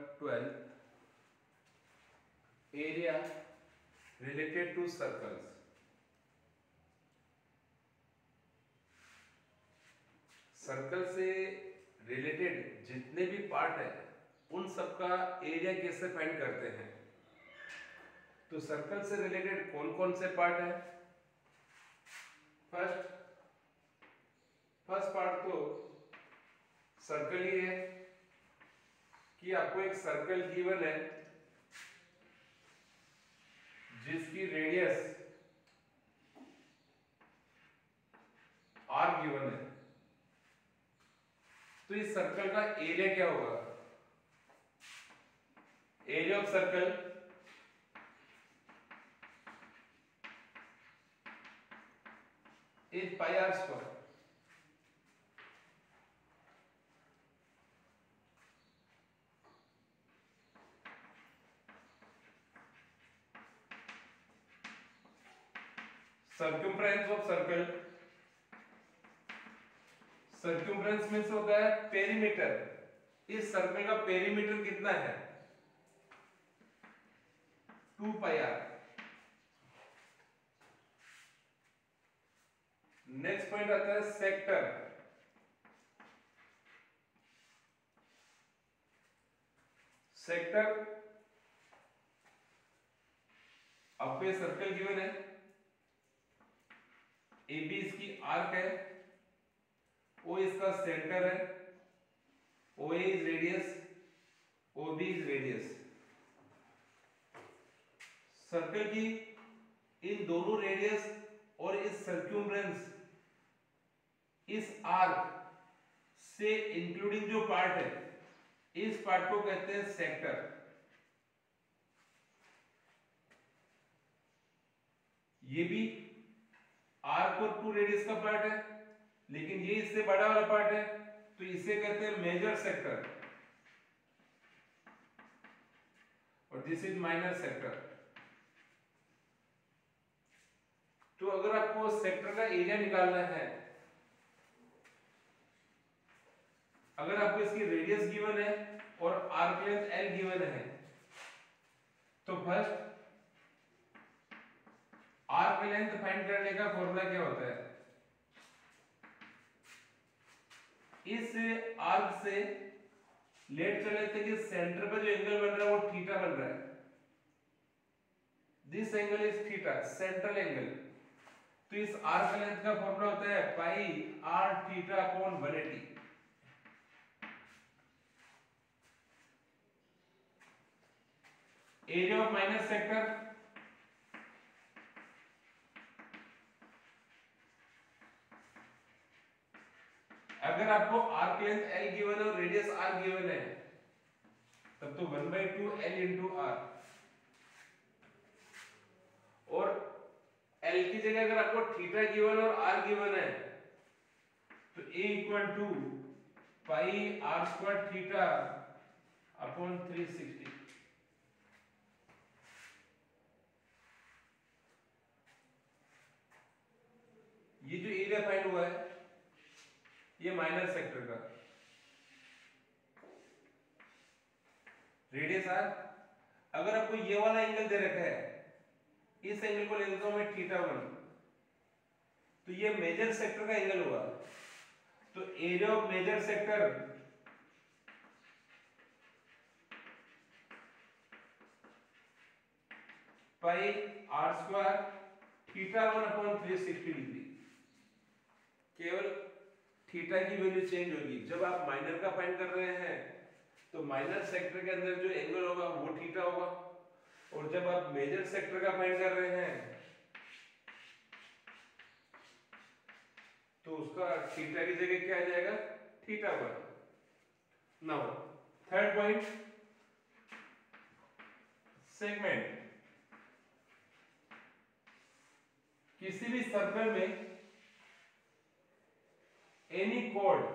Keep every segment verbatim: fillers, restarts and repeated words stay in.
Twelfth area related to circles. Circle से related जितने भी पार्ट है उन सबका एरिया कैसे फाइंड करते हैं। तो सर्कल से रिलेटेड कौन कौन से पार्ट है? फर्स्ट फर्स्ट पार्ट तो सर्कल ही है कि आपको एक सर्कल गिवन है जिसकी रेडियस आर गिवन है। तो इस सर्कल का एरिया क्या होगा? Area of circle is pi are square. Circumference of circle, circumference means होता है पेरीमीटर। इस सर्कल का पेरीमीटर कितना है? Two pi R. Next point आता है सेक्टर। सेक्टर आपको ये सर्कल गिवन है, ए बी इसकी आर्क है, ओ इसका सेंटर है, O A is radius, O B is radius. Circle की इन दोनों रेडियस और इस सर्क्यूम्फ्रेंस, इस आर्क से इंक्लूडिंग जो पार्ट है, इस पार्ट को कहते हैं सेक्टर। ये भी आर्क और टू रेडियस का पार्ट है, लेकिन ये इससे बड़ा वाला पार्ट है, तो इसे कहते हैं मेजर सेक्टर और दिस इज माइनर सेक्टर। तो अगर आपको सेक्टर का एरिया निकालना है, अगर आपको इसकी रेडियस गिवन है और आर्क लेंथ एल गिवन है, तो फर्स्ट आर्क लेंथ फाइंड करने का फॉर्मूला क्या होता है? इस आर्क से लेट चले थे कि सेंटर पर जो एंगल बन रहा है वो थीटा बन रहा है। This angle is theta, central angle. तो इस आर्क लेंथ का फॉर्मूला होता है pi R theta upon one eighty. Area of minor sector अगर आपको आर्क लेंथ एल गिवन है और रेडियस आर गिवन है, तब तो one by two L into R, और एल की जगह अगर आपको थीटा गिवन और आर गिवन है तो A equal to pi are square theta upon three sixty. ये जो एरिया फाइंड हुआ है ये माइनर सेक्टर का, रेडियस आर। अगर आपको ये वाला एंगल दे रखा है, इस एंगल को ले लेता हूं मैं थीटा वन, तो ये मेजर सेक्टर का एंगल हुआ। तो area of major sector pi are square theta one upon three sixty degree. केवल थीटा की वैल्यू चेंज होगी। जब आप माइनर का फाइंड कर रहे हैं तो माइनर सेक्टर के अंदर जो एंगल होगा वो थीटा होगा, और जब आप मेजर सेक्टर का फाइंड कर रहे हैं तो उसका थीटा की जगह क्या आ जाएगा? Theta one. Now third point, segment. किसी भी सर्कल में any chord,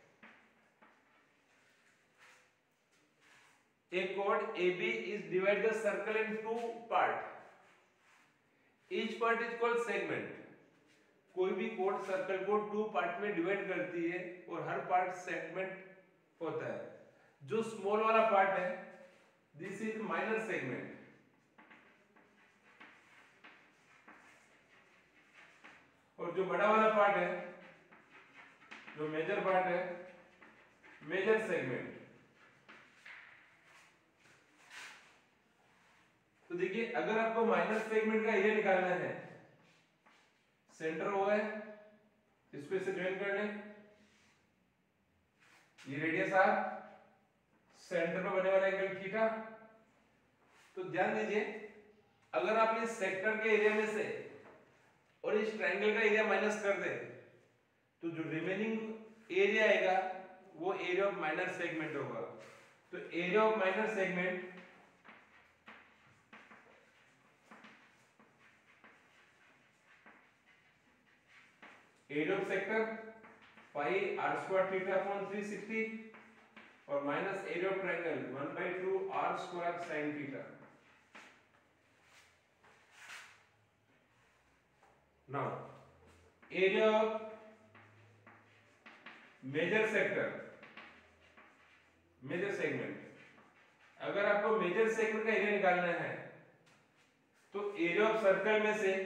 a chord A B is divide the circle in two part. Each part is called segment. कोई भी chord सर्कल को टू पार्ट में डिवाइड करती है और हर पार्ट सेगमेंट होता है। जो स्मॉल वाला पार्ट है दिस इज माइनर सेगमेंट। और जो बड़ा वाला पार्ट है, जो मेजर पार्ट है, मेजर सेगमेंट। तो देखिए अगर आपको माइनर सेगमेंट का एरिया निकालना है, सेंटर वो है, इसको इससे ज्वाइन कर लें, ये रेडियस आर, सेंटर पे बने वाला एंगल थीटा। तो ध्यान दीजिए अगर आप इस सेक्टर के एरिया में से और इस ट्रायंगल का एरिया माइनस कर दे तो जो रिमेनिंग एरिया आएगा वो एरिया ऑफ माइनर सेगमेंट होगा। तो area of minor segment area of sector pi are square theta upon three sixty और minus area of triangle one by two R square sine theta. Now area of major sector, major segment, अगर आपको major segment का area निकालना है तो area of circle में से,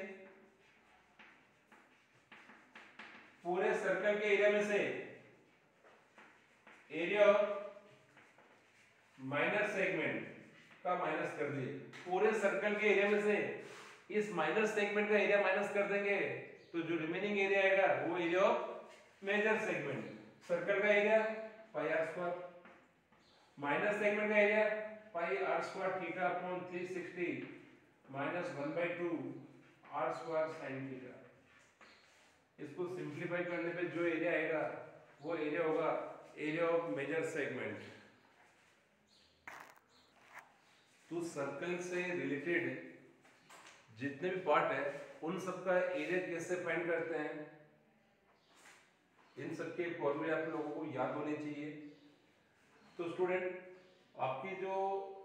पूरे सर्कल के एरिया में से एरिया ऑफ माइनर सेगमेंट का माइनस कर दिए। पूरे सर्कल के एरिया में से इस माइनर सेगमेंट का एरिया माइनस कर देंगे तो जो रिमेनिंग एरिया आएगा वो area of major segment. Circle का area pi are square, minor segment का area pi are square theta upon three sixty minus one by two R square sine theta. इसको simplify करने पे जो एरिया आएगा वो एरिया होगा एरिया ऑफ मेजर सेगमेंट। तो सर्कल से रिलेटेड जितने भी पार्ट है उन सबका एरिया कैसे फाइंड करते हैं, इन सबके फॉर्मूले आप लोगों को याद होने चाहिए। तो स्टूडेंट आपकी जो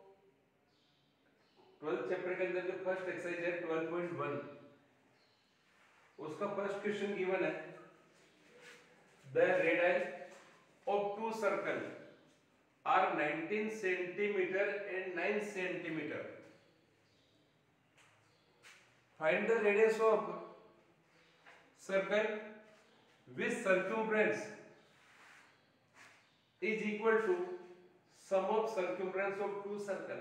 ट्वेल्थ चैप्टर के अंदर जो फर्स्ट एक्सरसाइज है ट्वेल्व पॉइंट वन, उसका फर्स्ट क्वेश्चन गिवन है the radius of two circle are nineteen centimetre and nine centimetre. Find the radius of circle which circumference is equal to sum of circumference of two circle।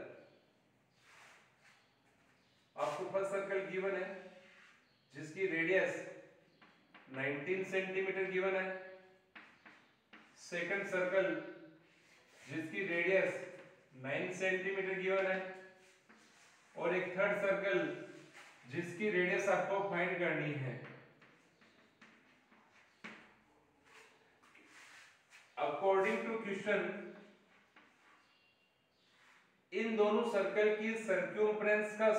आपको first circle given है जिसकी radius nineteen centimetre given है, second circle जिसकी radius nine centimetre given है और एक third circle जिसकी radius आपको फाइंड करनी है। अकॉर्डिंग टू क्वेश्चन इन दोनों सर्कल की सर्क्यूम्फ्रेंस का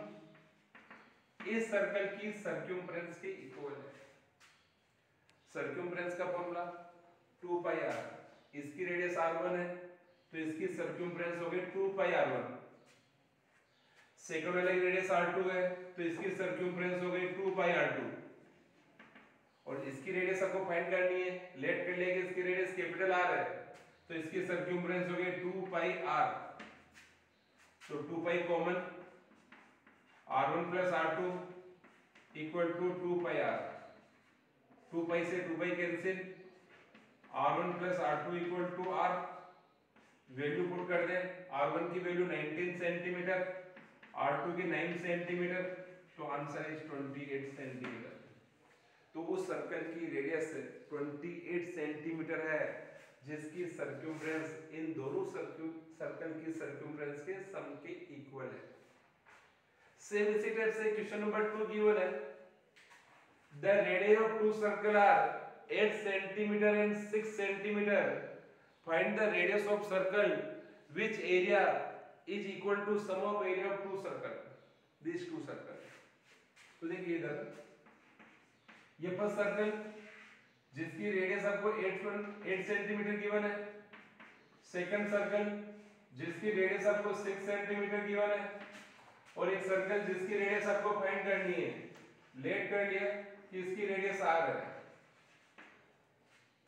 सम इस सर्कल की सर्क्यूम्फ्रेंस के इक्वल है। सर्क्यूम्फ्रेंस का फॉर्मूला टू पाई आर, इसकी रेडियस आर वन है तो इसकी सर्क्यूम्फ्रेंस हो गई two pi R one. Second वाले की रेडियस आर टू है तो इसकी सर्क्यूम्फ्रेंस हो गई टू पाई आर टू और इसकी रेडियस आपको फाइंड करनी है। लेट कर लिया कि इसकी रेडियस कैपिटल आर है तो इसकी सर्क्यूम्फ्रेंस हो गई टू पाई आर। तो two pi common, R one plus R two equal to two pi R. Two pi से two pi cancel, R one plus R two equal to two. Value put कर दें, R one की value nineteen centimetre, R two की nine centimetre, तो answer is twenty eight centimetre. तो उस circle की radius अट्ठाईस सेंटीमीटर है जिसकी सर्क्यूम्फ्रेंस इन दोनों सर्कल की सर्क्यूम्फ्रेंस के सम के इक्वल है। सेम इसी टाइप से क्वेश्चन नंबर टू गिवन है the radius of two circle are eight centimetre and six centimetre. Find the radius of circle which area is equal to sum of area of two circle, this two circle. तो देखिए इधर ये first circle जिसकी radius आपको eight centimetre given है, second circle जिसकी radius आपको six centimetre given है और एक सर्कल जिसकी रेडियस आपको फाइंड करनी है। लेट कर लिया कि इसकी रेडियस आर है।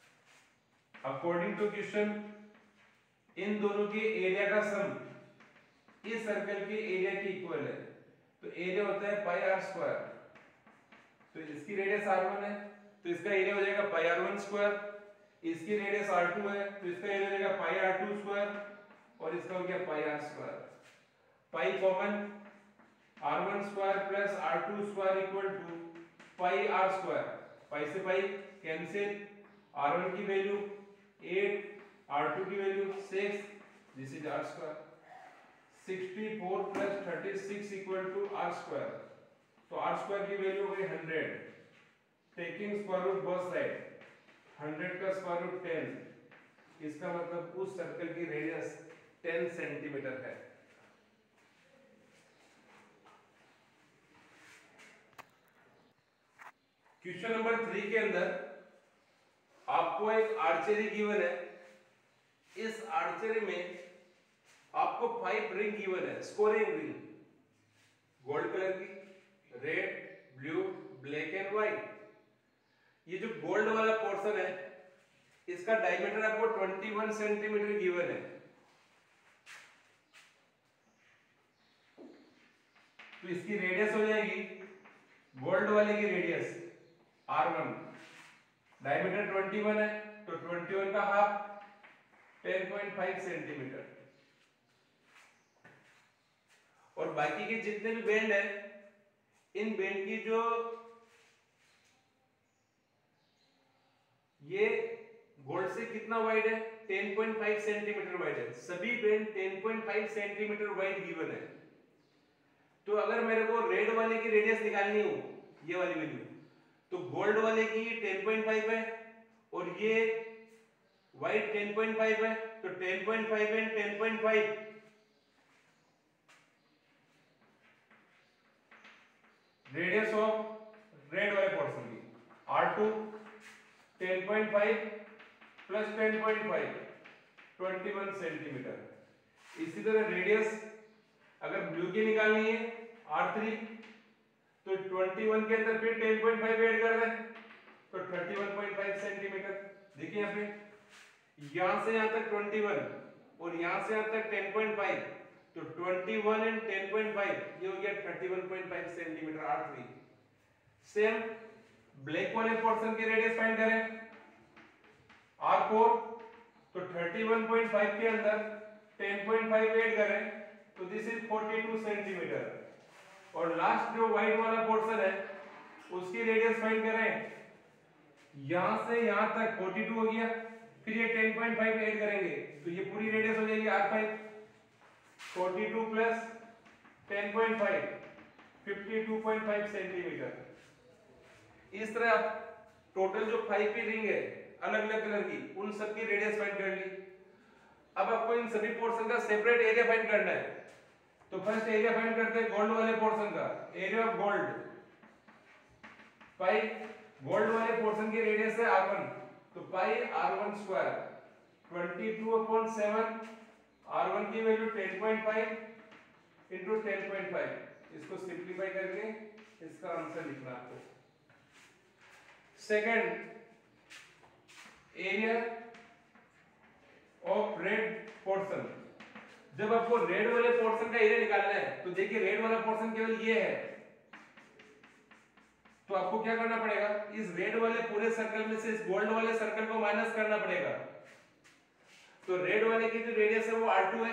अकॉर्डिंग टू क्वेश्चन इन दोनों के एरिया का सम इस सर्कल के एरिया के इक्वल है, तो एरिया होता है पाई आर स्क्वायर। तो इसकी रेडियस आर वन है तो इसका एरिया हो जाएगा पाई आर वन स्क्वायर, इसकी रेडियस आर टू है तो इसका एरिया हो जाएगा पाई आर टू स्क्वायर और इसका हो गया pi are square. Pi common, R one square plus R two square equal to pi are square. Pi से पाई कैंसिल, आर वन की वैल्यू एट, आर टू की value six, this is R square. Sixty four plus thirty six equal to R square. तो R square की value हो गई hundred, taking square root both side, hundred का square root ten, इसका मतलब उस circle की रेडियस टेन सेंटीमीटर है। क्वेश्चन नंबर थ्री के अंदर आपको एक आर्चरी गिवन है। इस आर्चरी में आपको फाइव रिंग गिवन है, स्कोरिंग रिंग, गोल्ड कलर की, red, blue, black and white. ये जो गोल्ड वाला पोर्शन है इसका डायमीटर आपको इक्कीस सेंटीमीटर गिवन है। तो इसकी रेडियस हो जाएगी गोल्ड वाले की रेडियस आर वन, डायमीटर इक्कीस है तो इक्कीस का half ten point five centimetre. और बाकी के जितने भी बैंड है इन बैंड की जो ये गोल्ड से कितना वाइड है, ten point five centimetre wide है। सभी band ten point five centimetre wide given है। तो अगर मेरे को रेड वाले की रेडियस निकालनी हो, ये वाली वैल्यू, तो गोल्ड वाले की टेन पॉइंट फाइव है और ये व्हाइट टेन पॉइंट फाइव है, तो ten point five and ten point five, radius of red वाले पोर्शन की R two ten point five plus ten point five, इक्कीस सेंटीमीटर। इसी तरह रेडियस अगर ब्लू की निकालनी है आर थ्री तो इक्कीस के अंदर फिर टेन पॉइंट फाइव ऐड कर दें तो इकतीस पॉइंट फाइव सेंटीमीटर। देखिए यहाँ पे यहां से यहां तक इक्कीस और यहां से यहां तक टेन पॉइंट फाइव, तो इक्कीस एंड टेन पॉइंट फाइव ये हो गया इकतीस point five centimetre R three. Same black वाले पोर्शन की रेडियस फाइंड करें आर फोर, तो इकतीस पॉइंट फाइव के अंदर टेन पॉइंट फाइव ऐड करें तो दिस इज बयालीस सेंटीमीटर। और लास्ट जो व्हाइट वाला पोर्शन है उसकी रेडियस फाइंड करें, यहां से यहां तक बयालीस हो गया, फिर ये टेन पॉइंट फाइव ऐड करेंगे तो ये पूरी रेडियस हो जाएगी आर फाइव, बयालीस प्लस टेन पॉइंट फाइव, बावन पॉइंट फाइव सेंटीमीटर। इस तरह आप टोटल जो फाइव की रिंग है अलग अलग कलर की उन सब की रेडियस फाइंड कर ली। अब आपको इन सभी पोर्शन का सेपरेट एरिया फाइंड करना है। तो फर्स्ट एरिया फाइंड करते हैं गोल्ड वाले पोर्शन का, area of gold pi, gold वाले पोर्शन की रेडियस है आर वन, तो पाई आर वन स्क्वायर बाईस अपॉन सेवन, आर वन की value ten point five into ten point five. इसको सिंपलीफाई करके इसका आंसर लिखना आपको। Second, area of red portion. जब आपको रेड वाले पोर्शन का एरिया निकालना है तो देखिए रेड वाला पोर्शन केवल ये है, तो आपको क्या करना पड़ेगा, इस रेड वाले पूरे सर्कल में से इस गोल्ड वाले सर्कल को माइनस करना पड़ेगा। तो रेड वाले की जो रेडियस है वो आर टू है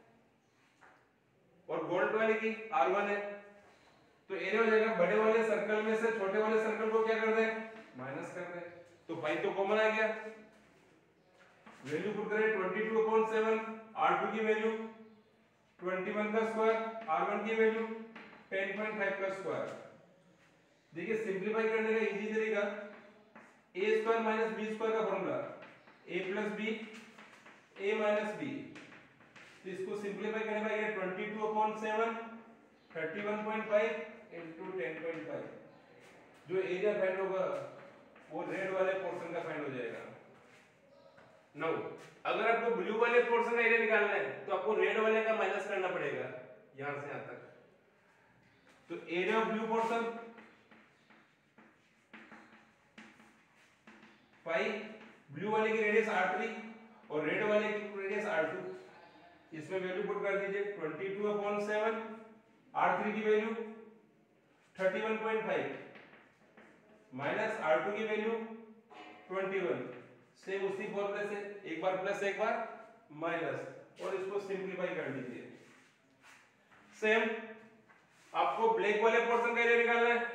और गोल्ड वाले की आर वन है, तो एरिया हो जाएगा बड़े वाले सर्कल में से छोटे वाले सर्कल को क्या कर दें, माइनस कर दें। तो पाई तो कॉमन आ गया, वैल्यू पुट करें बाईस अपॉन सेवन, आर टू की वैल्यू इक्कीस का स्क्वायर, आर वन की वैल्यू टेन पॉइंट फाइव का स्क्वायर। देखिए सिंपलीफाई करने का इजी तरीका, A square minus B square का formula, A plus B A minus B. तो इसको सिंपलीफाई करने का ये बाईस अपॉन सेवन, इकतीस point five into ten point five. जो एरिया फाइंड होगा वो रेड वाले पोर्शन का फाइंड हो जाएगा। नौ, अगर आपको ब्लू वाले पोर्शन का एरिया निकालना है तो आपको रेड वाले का माइनस करना पड़ेगा यहां से यहां तक। तो area of blue portion pi, blue वाले की रेडियस आर थ्री और रेड वाले की रेडियस आर टू। इसमें वैल्यू पुट कर दीजिए twenty two upon seven, R three की value thirty one point five minus R two की वैल्यू ट्वेंटी वन। सेम उसी फॉर्मूले से एक बार प्लस एक बार माइनस और इसको सिंपलीफाई कर लीजिए। सेम आपको ब्लैक वाले पोर्शन का एरिया निकालना है।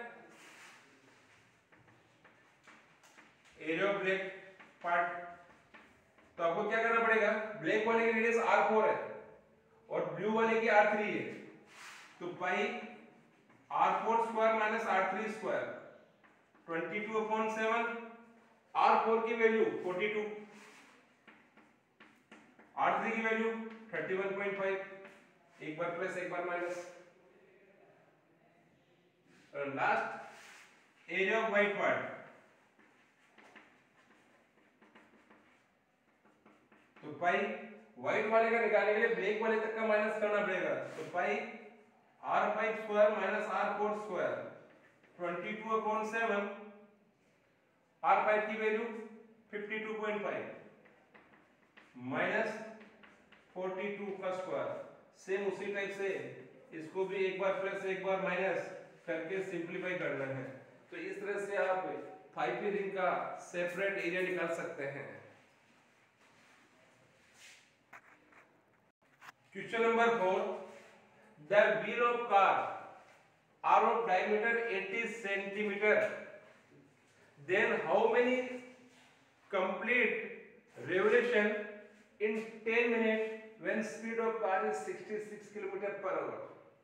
एरिया ऑफ ब्लैक पार्ट, तो आपको क्या करना पड़ेगा, ब्लैक वाले की रेडियस आर फोर है और ब्लू वाले की आर थ्री है, तो pi R four square minus R three square twenty two upon seven, R four की value forty two, R three की value thirty one point five, एक बार प्लस एक बार माइनस। और last area of white part, तो pi white वाले का निकालने के लिए ब्लैक वाले तक का माइनस करना पड़ेगा, तो pi R five square minus R four square twenty two upon seven, R five की value fifty two point five minus forty two का स्क्वायर। सेम उसी टाइप से इसको भी एक बार प्लस एक बार माइनस करके सिंपलीफाई करना है। तो इस तरह से आप फाइव की रिंग का सेपरेट एरिया निकाल सकते हैं। Question number four, the wheel of car are of diameter eighty centimeter, then how many complete revolution in ten minutes when speed of car is sixty-six kilometer per hour?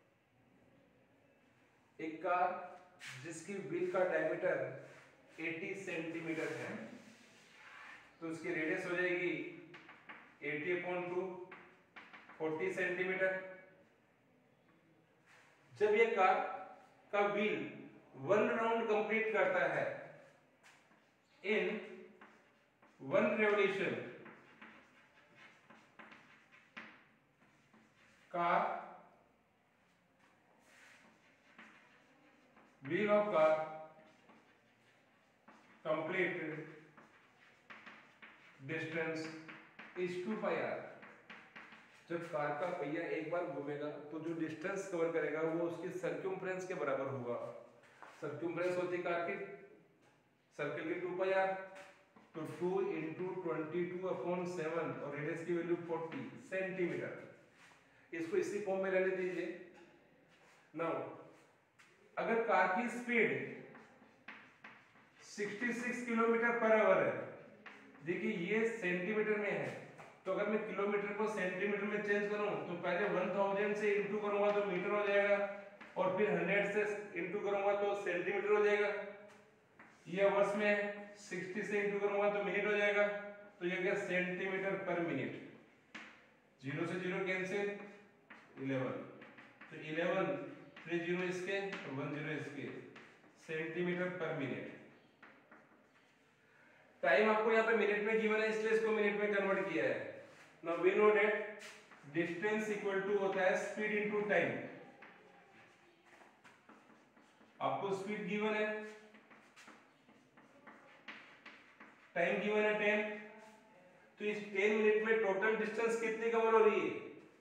एक car जिसकी wheel का diameter अस्सी centimetre है, तो उसकी radius हो जाएगी अस्सी अपॉन टू, चालीस सेंटीमीटर। जब ये कार का व्हील वन राउंड कंप्लीट करता है in one revolution, car wheel of car complete distance is two pi R. जब कार का पहिया एक बार घूमेगा तो जो डिस्टेंस कवर करेगा वो उसकी सर्क्यूम्फ्रेंस के बराबर होगा। सर्क्यूम्फ्रेंस होती है कार की सर्कल की टू पाई आर, तो two into twenty two upon seven और रेडियस की वैल्यू फोर्टी सेंटीमीटर। इसको इसी फॉर्म में रहने दीजिए। नाउ अगर कार की स्पीड छियासठ किलोमीटर पर आवर है, देखिए ये सेंटीमीटर में है, तो अगर मैं किलोमीटर को सेंटीमीटर में चेंज करूं तो पहले one thousand से इंटू करूंगा तो मीटर हो जाएगा, और फिर हंड्रेड से इंटू करूंगा तो सेंटीमीटर हो जाएगा। ये आवर्स में साठ से इंटू करूंगा तो मिनट हो जाएगा, तो ये क्या सेंटीमीटर पर मिनट। जीरो से जीरो कैंसिल, इलेवन, तो इलेवन थ्री जीरो इसके और वन जीरो इसके, सेंटीमीटर पर मिनट। टाइम आपको यहाँ पे मिनट में गिवन है इसलिए इसको मिनट में कन्वर्ट किया है। Now we know that distance equal to होता है स्पीड इनटू टाइम। आपको स्पीड गिवन है, टाइम गिवन है टेन, तो इस टेन मिनट में टोटल डिस्टेंस कितनी कवर हो रही है,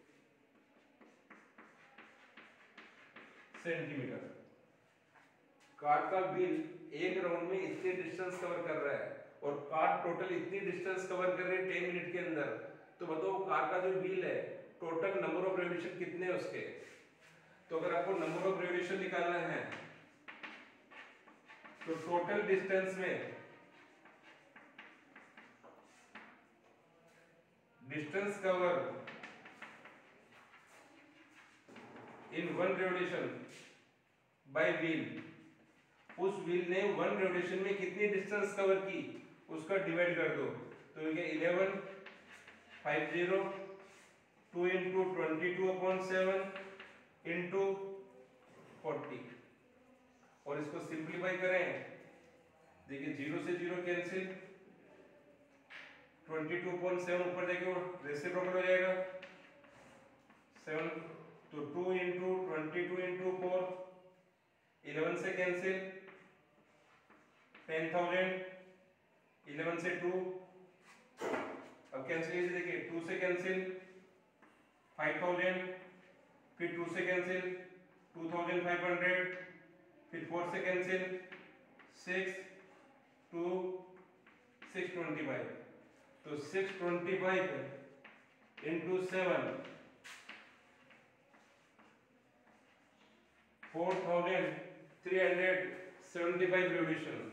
सेंटीमीटर। कार का व्हील एक राउंड में इतने डिस्टेंस कवर कर रहा है और कार टोटल इतनी डिस्टेंस कवर कर रही है टेन मिनट के अंदर, तो बताओ कार का जो व्हील है टोटल नंबर ऑफ रेवोल्यूशन कितने हैं उसके। तो अगर आपको नंबर ऑफ रेवोल्यूशन निकालना है तो टोटल डिस्टेंस में distance cover in one revolution by wheel, उस व्हील ने वन रेवोल्यूशन में कितनी डिस्टेंस कवर की उसका डिवाइड कर दो, तो ये eleven five zero two into twenty two upon seven into forty, और इसको सिंप्लीफाई करें, देखिए जीरो से zero cancel, twenty two upon seven ऊपर जाके रेसिप्रोकल हो जाएगा, सेवन तो two into twenty two into four, eleven से कैंसिल, टेन थाउजेंड, इलेवन से टू, अब कैंसिल कीजिए, देखिए टू से कैंसिल, फाइव थाउजेंड, फिर टू से cancel two thousand five hundred, फिर फोर से cancel six, two, six twenty five. तो six twenty five into seven, four thousand three hundred seventy five revolution.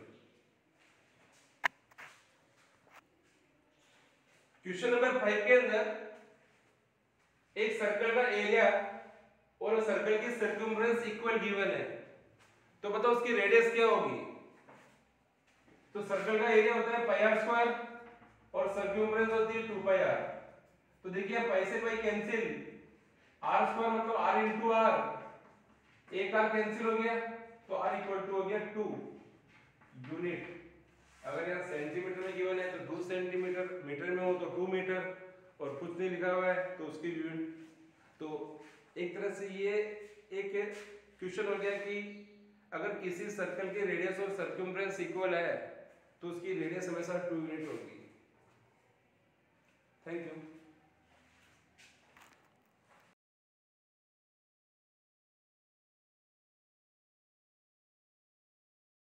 Question number five के अंदर एक circle का area और सर्कल की सर्कमफ्रेंस इक्वल गिवन है, तो बताओ उसकी रेडियस क्या होगी। तो सर्कल का एरिया होता है पाई आर स्क्वायर और सर्कमफ्रेंस होती है टू पाई आर। तो देखिए पाई से पाई कैंसिल, आर स्क्वायर मतलब आर इंटू आर, एक आर कैंसिल हो गया तो आर इक्वल टू हो गया टू यूनिट। अगर यहाँ सेंटीमीटर में गिवन है तो टू सेंटीमीटर, मीटर में हो तो टू मीटर, और कुछ नहीं लिखा हुआ है तो उसकी यूनिट। तो एक तरह से ये एक क्वेश्चन हो गया कि अगर किसी सर्कल के रेडियस और सर्कमफ्रेंस इक्वल है तो उसकी रेडियस हमेशा टू यूनिट होगी। Thank you.